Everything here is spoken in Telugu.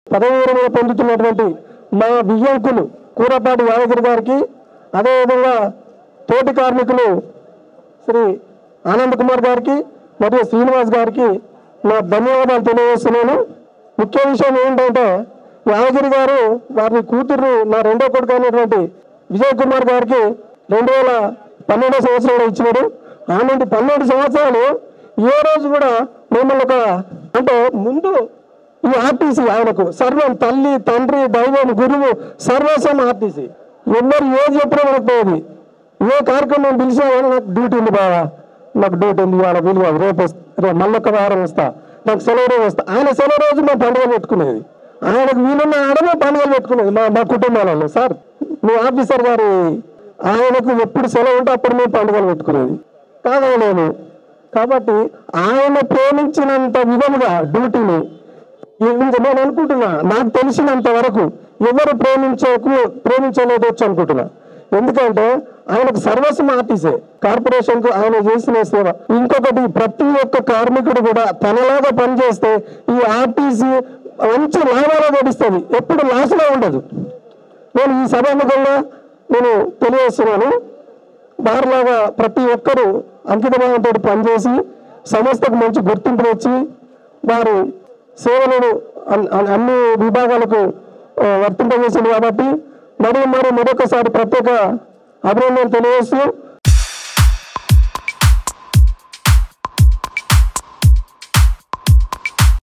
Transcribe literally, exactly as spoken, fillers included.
పదవి విరమణ పొందుతున్నటువంటి మా వియ్యంకులు కూరపాటి యాదగిరి గారికి, అదేవిధంగా తోటి కార్మికులు శ్రీ ఆనంద్ కుమార్ గారికి మరియు శ్రీనివాస్ గారికి నా ధన్యవాదాలు తెలియజేస్తున్నాను. ముఖ్య విషయం ఏంటంటే యాదగిరి గారు వారి కూతురు నా రెండో కొడుకు అయినటువంటి విజయ్ కుమార్ గారికి రెండు వేల పన్నెండో సంవత్సరంలో ఇచ్చినాడు. ఆ నుండి పన్నెండు సంవత్సరాలు ఏ రోజు కూడా మిమ్మల్ని ఒక అంటే ముందు ఈ ఆర్టీసీ ఆయనకు సర్వం, తల్లి తండ్రి దైవం గురువు సర్వస్వం ఆర్టీసీ. ఎవరు ఏది చెప్పినా మనకు పోయేది. ఏ కార్యక్రమం పిలిచినా కానీ నాకు డ్యూటీ ఉంది బావా, నాకు డ్యూటీ ఉంది వాళ్ళ విలువ, రేపు రేపు మళ్ళొక్క వారం వస్తా, నాకు సెలవు రోజు వస్తా. ఆయన సెలవు రోజు మేము పండుగలు పెట్టుకునేది, ఆయనకు వీలున్న ఆడమే పండుగలు పెట్టుకునేది మా మా కుటుంబాలలో. సార్ మీ ఆఫీసర్ గారి ఆయనకు ఎప్పుడు సెలవు ఉంటే అప్పుడు మేము పండుగలు పెట్టుకునేది కాదలేము. కాబట్టి ఆయన ప్రేమించినంత విధముగా డ్యూటీని నేను అనుకుంటున్నా, నాకు తెలిసినంత వరకు ఎవరు ప్రేమించకు ప్రేమించలేదొచ్చు అనుకుంటున్నా. ఎందుకంటే ఆయనకు సర్వస్వం ఆర్టీసీ, కార్పొరేషన్ కు ఆయన చేసిన సేవ. ఇంకొకటి, ప్రతి ఒక్క కార్మికుడు కూడా తనలాగా పనిచేస్తే ఈ ఆర్టీసీ మంచి లాభాలు గడిస్తుంది, ఎప్పుడు లాస్లో ఉండదు. నేను ఈ సభాముఖంగా నేను తెలియజేస్తున్నాను, వారిలాగా ప్రతి ఒక్కరూ అంకితభావంతో పనిచేసి సంస్థకు మంచి గుర్తింపు తెచ్చి వారి సేవలను అన్ని విభాగాలకు వర్తింపజేసింది. కాబట్టి మరియు మరి మరొకసారి ప్రత్యేక అభినందనలు తెలియజేస్తూ